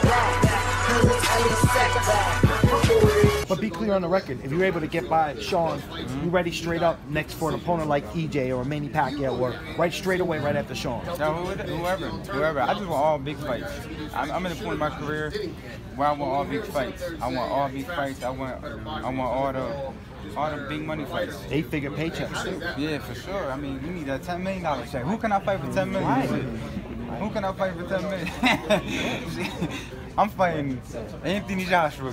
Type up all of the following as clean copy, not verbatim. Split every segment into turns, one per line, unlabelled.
But be clear on the record. If you're able to get by Sean, you ready straight up next for an opponent like EJ or Manny Pacquiao, or right straight away right after Sean.
No, whoever. I just want all big fights. I'm at the point in my career where I want all big fights. I want all big fights. I want all the big money fights.
8-figure paychecks.
Yeah, for sure. I mean, you need a $10 million check. Who can I fight for $10 million?
Right.
Who can I fight for $10 million? I'm fighting Anthony Joshua.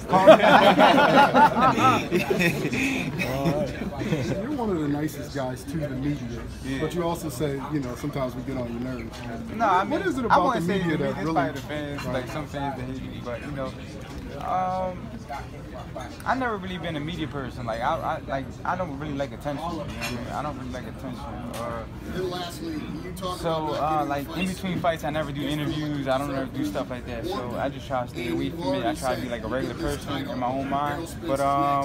You're one of the nicest guys to the media, but you also say, you know, sometimes we get on your nerves.
No, I mean,
what is it about the media that
it's
really?
by the fans, like some fans that hate me, but you know, I never really been a media person. Like I don't really like attention. You know what I mean? I don't really like attention. Like in between fights, I never do interviews. I don't ever do stuff like that. So I just try to stay away from it. I try to be like a regular person in my own mind. But I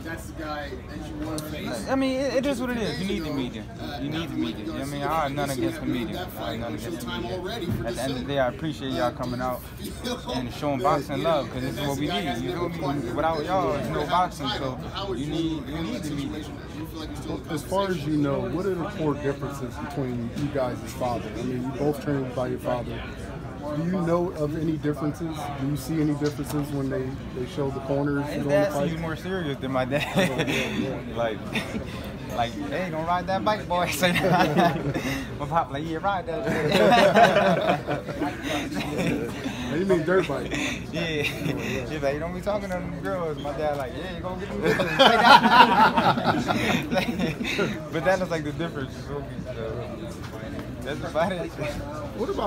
mean, it is what it is. You need the media. You need the media. You know what I mean? I have none against the media. I have none against the media. At the end of the day, I appreciate y'all coming out and showing boxing love, because this is what we need. You know what I mean? Without y'all, there's no boxing. So you need the media.
As far as you know, what are the core differences between you guys as father? I mean, you both trained by your father. Do you know of any differences? Do you see any differences when they show the corners?
His dad seems more serious than my dad. Like, hey, don't ride that bike, boy. Say that. My pop like, yeah, ride that.
You mean dirt bike?
Yeah. He's like, you don't be talking to them girls. My dad like, yeah, you gonna get them girls. But that is like the difference. That's about it.
What about